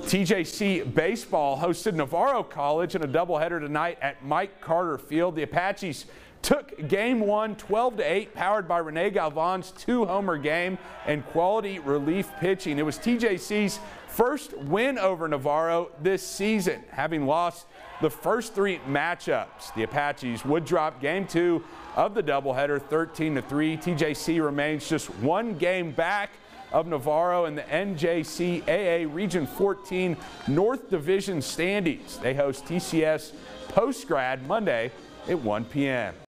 TJC Baseball hosted Navarro College in a doubleheader tonight at Mike Carter Field. The Apaches took game one 12-8, powered by Rene Galvan's 2-homer game and quality relief pitching. It was TJC's first win over Navarro this season, having lost the first 3 matchups. The Apaches would drop game 2 of the doubleheader 13-3. TJC remains just 1 game back of Navarro in the NJCAA Region 14 North Division standings. They host TCS Post-Grad Monday at 1 p.m.